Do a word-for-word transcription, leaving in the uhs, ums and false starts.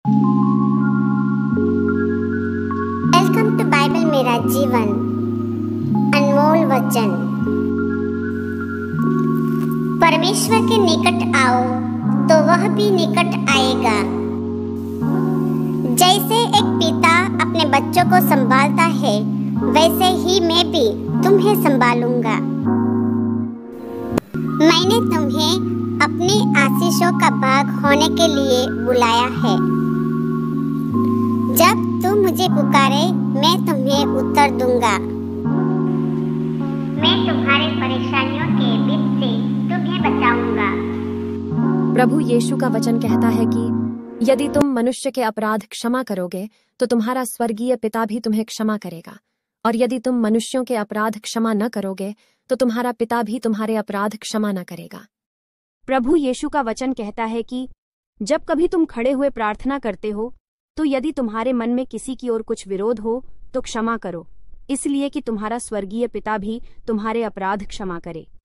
Welcome to Bible मेरा जीवन, अनमोल वचन। परमेश्वर के निकट आओ तो वह भी निकट आएगा। जैसे एक पिता अपने बच्चों को संभालता है, वैसे ही मैं भी तुम्हें संभालूंगा। मैंने तुम्हें अपनी आशीषों का भाग होने के लिए बुलाया है। जब तुम मुझे पुकारे, मैं तुम्हें उत्तर दूंगा। मैं तुम्हारे परेशानियों के बीच से तुम्हें बचाऊंगा। प्रभु यीशु का वचन कहता है कि यदि तुम मनुष्य के अपराध क्षमा करोगे तो तुम्हारा स्वर्गीय पिता भी तुम्हें क्षमा करेगा, और यदि तुम मनुष्यों के अपराध क्षमा न करोगे तो तुम्हारा पिता भी तुम्हारे अपराध क्षमा न करेगा। प्रभु यीशु का वचन कहता है कि जब कभी तुम खड़े हुए प्रार्थना करते हो तो यदि तुम्हारे मन में किसी की ओर कुछ विरोध हो तो क्षमा करो, इसलिए कि तुम्हारा स्वर्गीय पिता भी तुम्हारे अपराध क्षमा करे।